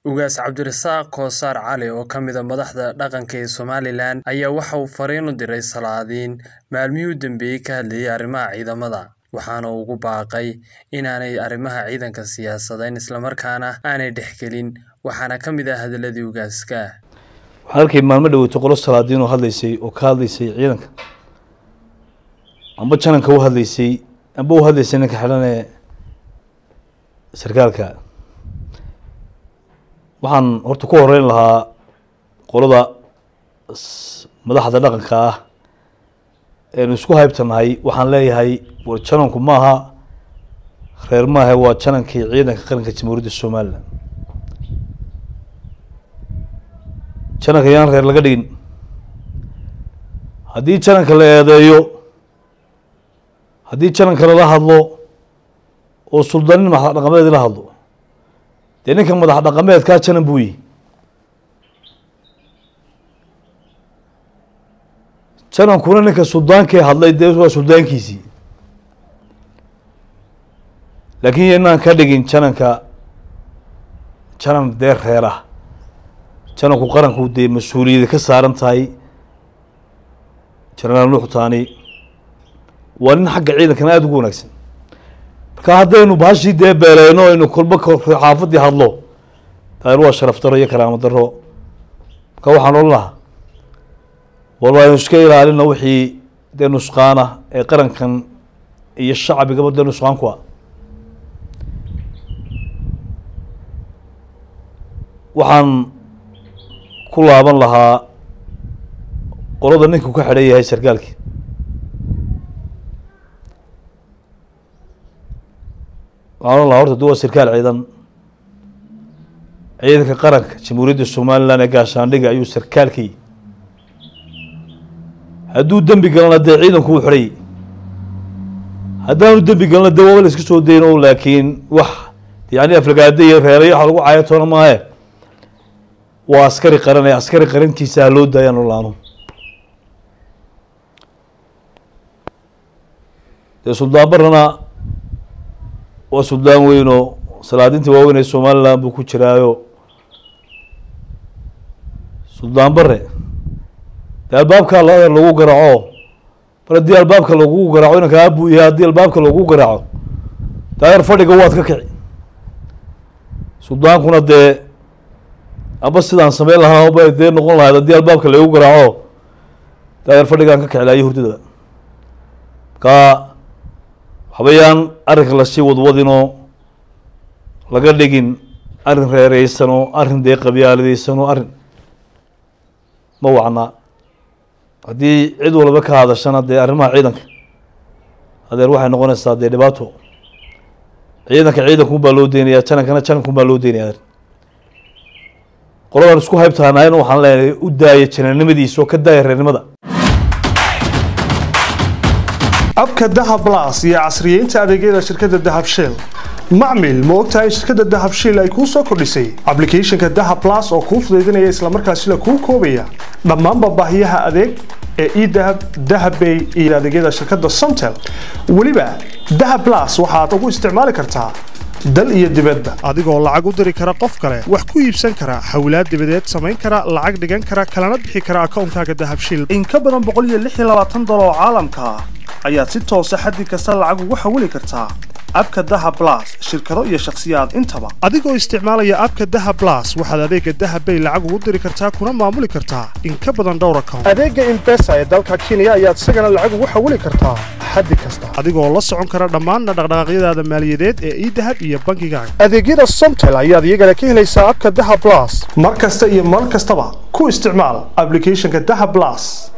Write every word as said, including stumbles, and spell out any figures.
Ugaas Cabdirasaaq Koosar Cali oo ka mid ah madaxda dhaqanka ee Somaliland ayaa waxa uu fariin u diray Salaadiin maalmihii u dambeeyay ka hadlayay arrimaha ciidamada waxaana uu ugu baaqay inaanay arrimaha ciidanka siyaasadeyn isla markaana aanay dhexgelin waxaana ka mid ah hadaladii ugaaska halkii maalmo dhawaato qolo Salaadiin oo hadlaysay oo ka hadlaysay ciidanka amba jananka u hadlaysay amba u hadlaysay ninka xiran ee sarkaalka waxaan horta ku horeyn lahaa qolada madaxda dhaqanka ah ee isku haybtanahay waxaan leeyahay war jananku maaha reer maaha waa janankii ciidanka qaranka Jamhuuriyadda Soomaaliland jananka yaan reer laga dhigin haddii jananka la eedeeyo haddii jananka lala hadlo oo suldaanin madax dhaqameed la hadlo dee ninka madax dhaqameedkaa janan buu yihi janankuna ninka suldaankee hadlay dee waa suldaankiisii laakiin inaan ka dhigin jananka janan dee reer ah jananku qaranku dee mas-uuliyada ka saaran tahay jenaraal Nuux Taani waa nin xagga ciidankana aada ugu wanaagsan marka haddaynu baashii dee beeleyno aynu kulba xaafadii hadlo taar waa sharaf daro iyo karaamo daro marka waxaan oran lahaa walba aynu iska ilaalino wixii dee nusqaana ee qarankan iyo shacbigaba dee nusqaan ku ah waxaan ku laaban lahaa qolada ninku ka xidhan yahay sarkaalkii waxaan la horta duwa sarkaal ciidan ciidanka qaranka Jamhuuriyadda Somaliland ee gaashaandhiga ayuu sarkaalkii hadduu dambi galana dee ciidanku u xiray haddaanu dambi galana dee waa la iska soo dayno laakiin wax yani aflagaada iyo reerayo waxa lagu caayatoona maahe waa askari qaran ee askari qarankiisa loo daayaan oo laano dee suldaan barana waa suldaan weyn oo salaadintii waaweyn ee Somaliland buu ku jiraayo suldaan bare dee albaabka lagu garaaco bar haddii albaabka lagu garaaco inanka aabuu yahay haddii albaabka lagu garaaco daayar fadhiga waad ka kici suldaankuna dee aba sidaan sameyn lahaa oba dee noqon lahayd haddii albaabka lagu garaaco daayar fadhigaan ka kici lahayo hurdada marka habayaan arrinka lasii wadwadinoo laga dhigin arrin reereysanoo arrin dee qabyaaladeysanoo arrin ma wacnaa haddii cid walba ka hadashana dee arrimaha ciidanka adeer waxay noqonaysaa dee dhibaato ciidanka ciidankuun baa loo deynayaa janankana janankuun baa loo deynaya adeer qoladan isku haybtaanaayna waxaan leenahay u daaya janannimadiisa oo ka daaya reernimada abka Dahab Plus iyo casriyeynta adeegyada shirkadda Dahab Shell macmil ma ogtahay shirkadda Dahab Shell ay ku soo kordhisay application-ka Dahab Plus oo kuu fududeynaya isla markaasina kuu koobaya dhammaan baahiyaha adeeg ee e-Dahab, Dahab Pay iyo adeegyada shirkadda Somtel waliba Dahab Plus waxaad ugu isticmaali kartaa dal iyo dibadda adigoo lacag u diri kara qof kale wax ku iibsan kara xawlaad dibadeed samayn kara lacag dhigan kara kalana bixi kara akoonkaaga Dahab Shell in ka badan boqol iyo lix iyo labaatan dollar oo caalamka ah ayaad si toos ah xaddi kasta lacag ugu xawili kartaa abka Dahab Plus shirkado iyo shakhsiyaad intaba adigoo isticmaalaya abka Dahab Plus waxaad adeega Dahab Pay lacag ugu diri kartaa kuna maamuli kartaa in ka badan dhowr account adeega M-Pesa ee dalka Kenya ayaad isagana lacag ugu xawili kartaa xaddi kasta adigoo la socon kara dhammaan dhaqdhaqaaqyadaada maaliyadeed ee e-Dahab iyo bangigaaga adeegyada Somtel ayaad iyagana ka helaysaa abka Dahab Plus mar kasta iyo mar kastaba ku isticmaal application-ka Dahab Plus